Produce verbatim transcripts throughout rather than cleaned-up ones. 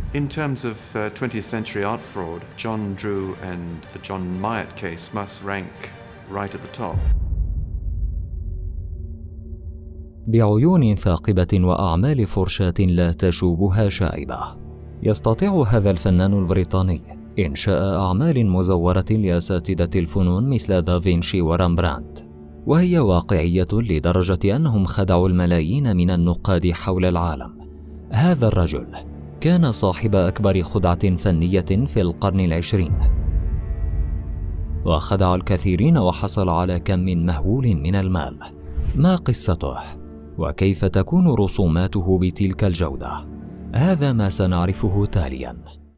In terms of uh, twentieth century art fraud, John Drew and the John Myatt case must rank right at the top. بعيون ثاقبة وأعمال فرشاة لا تشوبها شائبة، يستطيع هذا الفنان البريطاني إنشاء أعمال مزورة لأساتذة الفنون مثل دافنشي ورامبراند، وهي واقعية لدرجة أنهم خدعوا الملايين من النقاد حول العالم. هذا الرجل كان صاحب أكبر خدعة فنية في القرن العشرين، وخدع الكثيرين وحصل على كم مهول من المال. ما قصته؟ وكيف تكون رسوماته بتلك الجودة؟ هذا ما سنعرفه تالياً.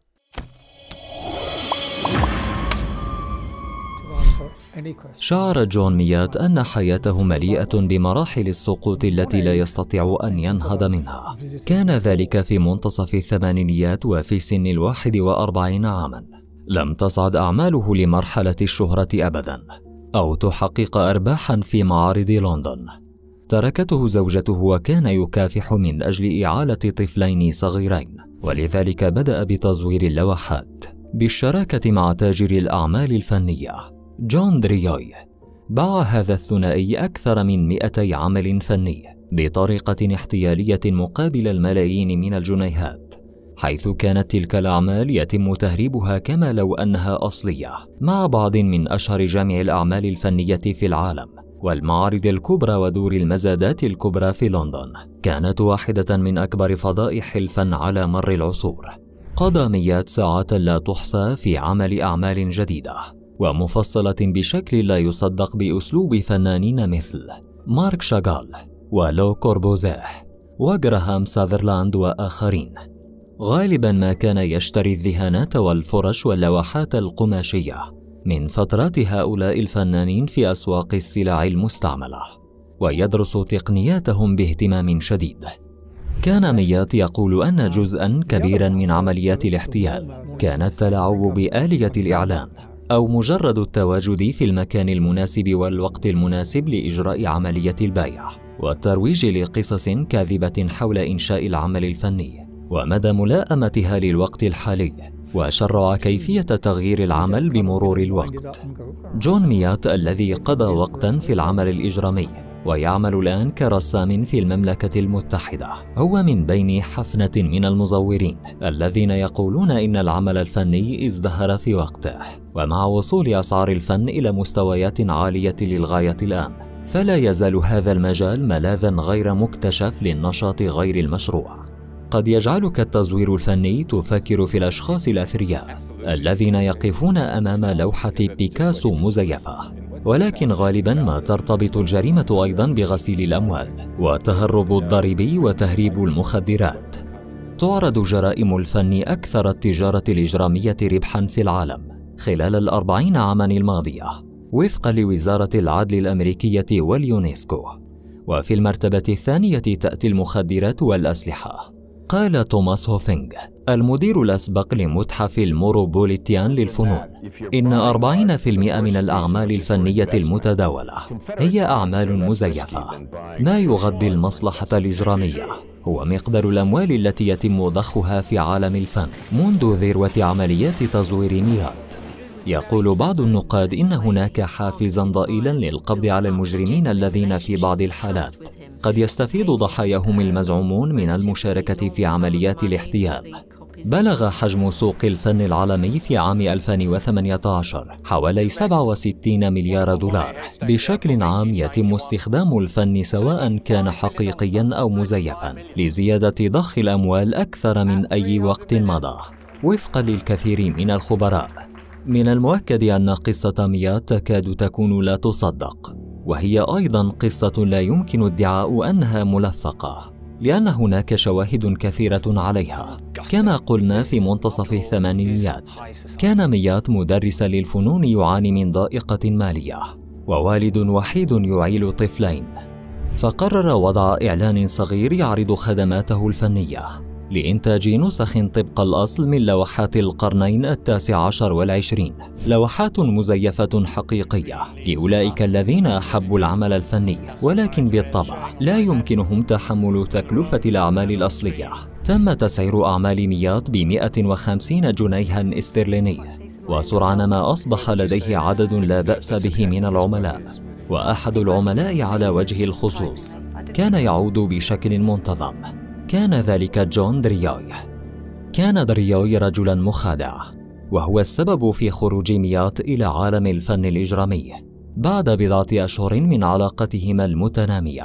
شعر جون ميات أن حياته مليئة بمراحل السقوط التي لا يستطيع أن ينهض منها. كان ذلك في منتصف الثمانينيات وفي سن الواحد وأربعين عاماً. لم تصعد أعماله لمرحلة الشهرة أبداً أو تحقق أرباحاً في معارض لندن. تركته زوجته وكان يكافح من أجل إعالة طفلين صغيرين، ولذلك بدأ بتزوير اللوحات بالشراكة مع تاجر الأعمال الفنية جون دريوي. باع هذا الثنائي أكثر من مئتي عمل فني بطريقة احتيالية مقابل الملايين من الجنيهات، حيث كانت تلك الأعمال يتم تهريبها كما لو أنها أصلية مع بعض من أشهر جامع الأعمال الفنية في العالم والمعارض الكبرى ودور المزادات الكبرى في لندن. كانت واحدة من أكبر فضائح الفن على مر العصور. قضى ميات ساعات لا تحصى في عمل أعمال جديدة ومفصلة بشكل لا يصدق بأسلوب فنانين مثل مارك شاغال ولو كوربوزيه وغراهام ساذرلاند وآخرين. غالبا ما كان يشتري الذهانات والفرش واللوحات القماشية من فترات هؤلاء الفنانين في أسواق السلع المستعملة ويدرس تقنياتهم باهتمام شديد. كان ميات يقول أن جزءا كبيرا من عمليات الاحتيال كان التلاعب بآلية الإعلان أو مجرد التواجد في المكان المناسب والوقت المناسب لإجراء عملية البيع والترويج لقصص كاذبة حول إنشاء العمل الفني ومدى ملائمتها للوقت الحالي، وشرع كيفية تغيير العمل بمرور الوقت. جون ميات الذي قضى وقتا في العمل الإجرامي ويعمل الآن كرسام في المملكة المتحدة هو من بين حفنة من المزورين الذين يقولون إن العمل الفني ازدهر في وقته، ومع وصول أسعار الفن إلى مستويات عالية للغاية الآن فلا يزال هذا المجال ملاذا غير مكتشف للنشاط غير المشروع. قد يجعلك التزوير الفني تفكر في الأشخاص الأثرياء الذين يقفون أمام لوحة بيكاسو مزيفة، ولكن غالبا ما ترتبط الجريمة أيضا بغسيل الأموال وتهرب الضريبة وتهريب المخدرات. تعرض جرائم الفن أكثر التجارة الإجرامية ربحا في العالم خلال الأربعين عاما الماضية وفقا لوزارة العدل الأمريكية واليونسكو، وفي المرتبة الثانية تأتي المخدرات والأسلحة. قال توماس هوفينغ المدير الأسبق لمتحف الموروبوليتان للفنون إن أربعين بالمئة من الأعمال الفنية المتداولة هي أعمال مزيفة. ما يغذي المصلحة الإجرامية هو مقدار الأموال التي يتم ضخها في عالم الفن منذ ذروة عمليات تزوير ميات. يقول بعض النقاد إن هناك حافزا ضئيلا للقبض على المجرمين الذين في بعض الحالات قد يستفيد ضحاياهم المزعومون من المشاركة في عمليات الاحتيال. بلغ حجم سوق الفن العالمي في عام ألفين وثمانية عشر حوالي سبعة وستين مليار دولار. بشكل عام يتم استخدام الفن سواء كان حقيقيا أو مزيفا لزيادة ضخ الأموال أكثر من أي وقت مضى. وفقا للكثير من الخبراء من المؤكد أن قصة ميات تكاد تكون لا تصدق، وهي أيضا قصة لا يمكن ادعاء أنها ملفقة لأن هناك شواهد كثيرة عليها. كما قلنا في منتصف الثمانينيات كان ميات مدرسا للفنون يعاني من ضائقة مالية ووالد وحيد يعيل طفلين، فقرر وضع إعلان صغير يعرض خدماته الفنية لإنتاج نسخ طبق الأصل من لوحات القرنين التاسع عشر والعشرين، لوحات مزيفة حقيقية لأولئك الذين أحبوا العمل الفني، ولكن بالطبع لا يمكنهم تحمل تكلفة الأعمال الأصلية. تم تسعير أعمال ميات بمئة وخمسين جنيها استرليني، وسرعان ما أصبح لديه عدد لا بأس به من العملاء. وأحد العملاء على وجه الخصوص كان يعود بشكل منتظم، كان ذلك جون دريوي. كان دريوي رجلا مخادع، وهو السبب في خروج ميات إلى عالم الفن الإجرامي. بعد بضعة أشهر من علاقتهما المتنامية،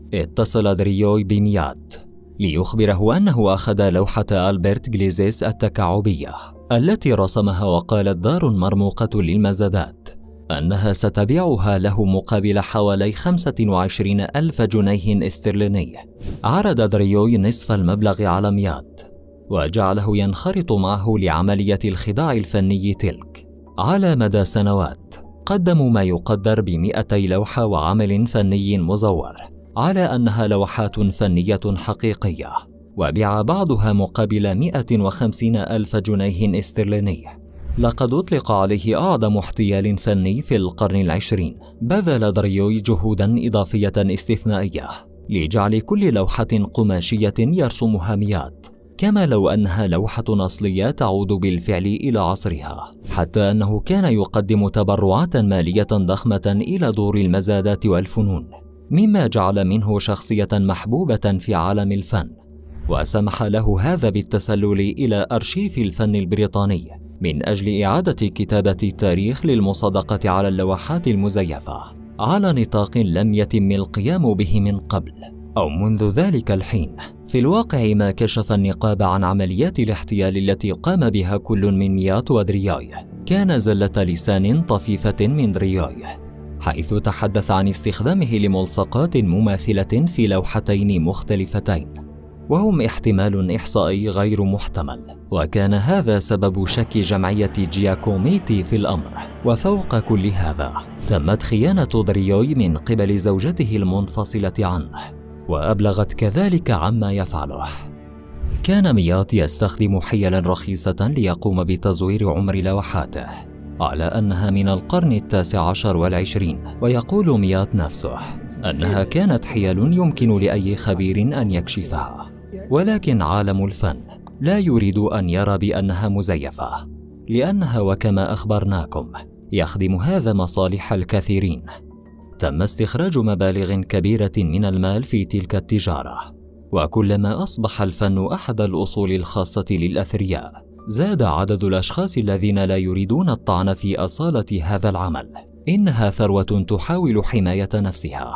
اتصل دريوي بميات ليخبره أنه أخذ لوحة ألبرت غليزيس التكعبية التي رسمها، وقالت دار مرموقة للمزادات أنها ستبيعها له مقابل حوالي خمسة وعشرين ألف جنيه استرليني. عرض دريوي نصف المبلغ على ميات، وجعله ينخرط معه لعملية الخداع الفني تلك. على مدى سنوات قدموا ما يقدر بمئتي لوحة وعمل فني مزور على أنها لوحات فنية حقيقية، وباع بعضها مقابل مئة وخمسين ألف جنيه استرليني. لقد أطلق عليه أعظم احتيال فني في القرن العشرين. بذل دريوي جهودا إضافية استثنائية لجعل كل لوحة قماشية يرسمها ميات كما لو أنها لوحة أصلية تعود بالفعل إلى عصرها، حتى أنه كان يقدم تبرعات مالية ضخمة إلى دور المزادات والفنون، مما جعل منه شخصية محبوبة في عالم الفن، وسمح له هذا بالتسلل إلى أرشيف الفن البريطاني من أجل إعادة كتابة التاريخ للمصادقة على اللوحات المزيفة على نطاق لم يتم القيام به من قبل أو منذ ذلك الحين. في الواقع ما كشف النقاب عن عمليات الاحتيال التي قام بها كل من ميات ودريوي كان زلة لسان طفيفة من دريوي، حيث تحدث عن استخدامه لملصقات مماثلة في لوحتين مختلفتين، وهم احتمال إحصائي غير محتمل، وكان هذا سبب شك جمعية جياكوميتي في الأمر. وفوق كل هذا تمت خيانة دريوي من قبل زوجته المنفصلة عنه، وأبلغت كذلك عما يفعله. كان ميات يستخدم حيلا رخيصة ليقوم بتزوير عمر لوحاته على أنها من القرن التاسع عشر والعشرين، ويقول ميات نفسه أنها كانت حيل يمكن لأي خبير أن يكشفها، ولكن عالم الفن لا يريد أن يرى بأنها مزيفة، لأنها وكما أخبرناكم يخدم هذا مصالح الكثيرين. تم استخراج مبالغ كبيرة من المال في تلك التجارة، وكلما أصبح الفن أحد الأصول الخاصة للأثرياء زاد عدد الأشخاص الذين لا يريدون الطعن في أصالة هذا العمل. إنها ثروة تحاول حماية نفسها.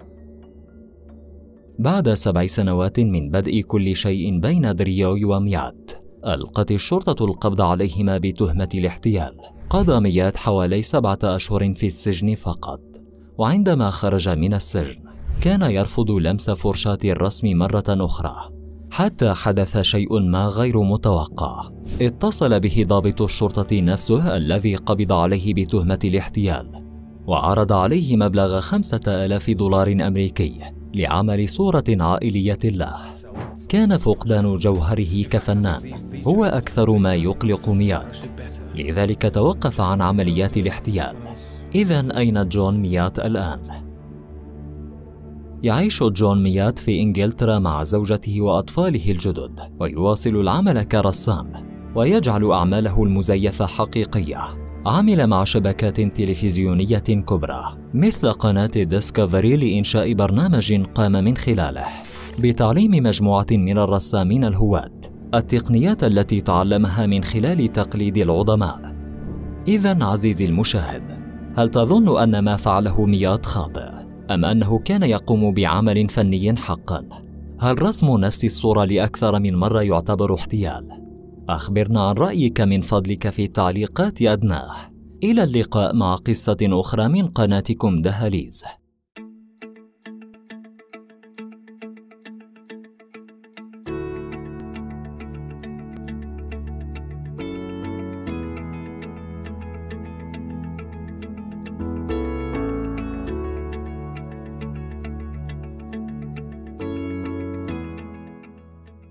بعد سبع سنوات من بدء كل شيء بين دريوي وميات، ألقت الشرطة القبض عليهما بتهمة الاحتيال. قضى ميات حوالي سبعة أشهر في السجن فقط، وعندما خرج من السجن كان يرفض لمس فرشاة الرسم مرة أخرى، حتى حدث شيء ما غير متوقع. اتصل به ضابط الشرطة نفسه الذي قبض عليه بتهمة الاحتيال، وعرض عليه مبلغ خمسة آلاف دولار أمريكي لعمل صورة عائلية له. كان فقدان جوهره كفنان هو أكثر ما يقلق ميات، لذلك توقف عن عمليات الاحتيال. إذن أين جون ميات الآن؟ يعيش جون ميات في إنجلترا مع زوجته وأطفاله الجدد، ويواصل العمل كرسام ويجعل أعماله المزيفة حقيقية. عمل مع شبكات تلفزيونية كبرى مثل قناة ديسكفري لإنشاء برنامج قام من خلاله بتعليم مجموعة من الرسامين الهواة التقنيات التي تعلمها من خلال تقليد العظماء. إذن عزيزي المشاهد، هل تظن أن ما فعله ميات خاطئ، أم أنه كان يقوم بعمل فني حقا؟ هل رسم نفس الصورة لأكثر من مرة يعتبر احتيال؟ أخبرنا عن رأيك من فضلك في التعليقات أدناه. إلى اللقاء مع قصة أخرى من قناتكم دهاليز.